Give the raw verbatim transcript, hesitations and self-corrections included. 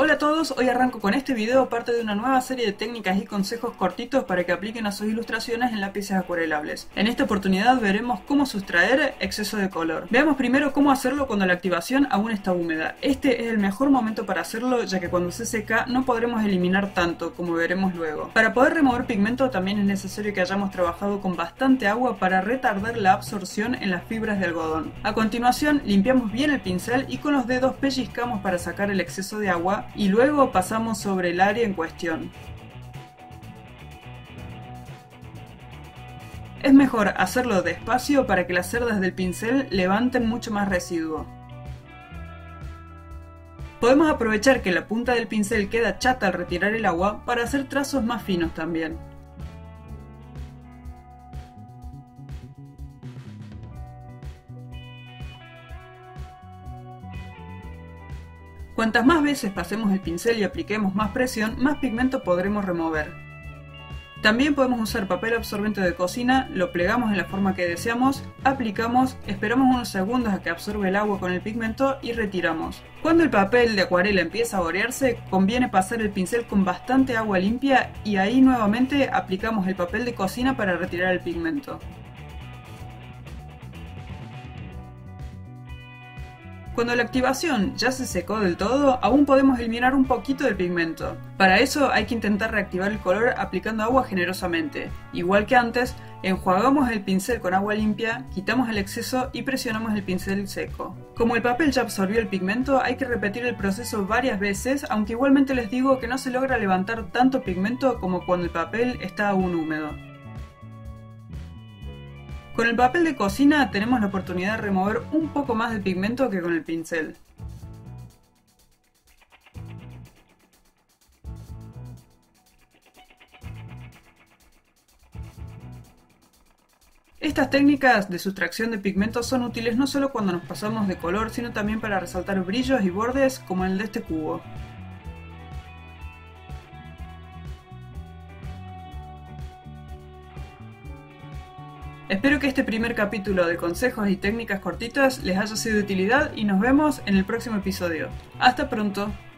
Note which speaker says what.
Speaker 1: Hola a todos, hoy arranco con este video parte de una nueva serie de técnicas y consejos cortitos para que apliquen a sus ilustraciones en lápices acuarelables. En esta oportunidad veremos cómo sustraer exceso de color. Veamos primero cómo hacerlo cuando la activación aún está húmeda. Este es el mejor momento para hacerlo, ya que cuando se seca no podremos eliminar tanto, como veremos luego. Para poder remover pigmento también es necesario que hayamos trabajado con bastante agua para retardar la absorción en las fibras de algodón. A continuación limpiamos bien el pincel y con los dedos pellizcamos para sacar el exceso de agua y luego pasamos sobre el área en cuestión. Es mejor hacerlo despacio para que las cerdas del pincel levanten mucho más residuo. Podemos aprovechar que la punta del pincel queda chata al retirar el agua para hacer trazos más finos también. Cuantas más veces pasemos el pincel y apliquemos más presión, más pigmento podremos remover. También podemos usar papel absorbente de cocina, lo plegamos en la forma que deseamos, aplicamos, esperamos unos segundos a que absorba el agua con el pigmento y retiramos. Cuando el papel de acuarela empieza a borearse, conviene pasar el pincel con bastante agua limpia y ahí nuevamente aplicamos el papel de cocina para retirar el pigmento. Cuando la activación ya se secó del todo, aún podemos eliminar un poquito del pigmento. Para eso hay que intentar reactivar el color aplicando agua generosamente. Igual que antes, enjuagamos el pincel con agua limpia, quitamos el exceso y presionamos el pincel seco. Como el papel ya absorbió el pigmento, hay que repetir el proceso varias veces, aunque igualmente les digo que no se logra levantar tanto pigmento como cuando el papel está aún húmedo. Con el papel de cocina tenemos la oportunidad de remover un poco más de pigmento que con el pincel. Estas técnicas de sustracción de pigmento son útiles no solo cuando nos pasamos de color, sino también para resaltar brillos y bordes como el de este cubo. Espero que este primer capítulo de consejos y técnicas cortitas les haya sido de utilidad y nos vemos en el próximo episodio. ¡Hasta pronto!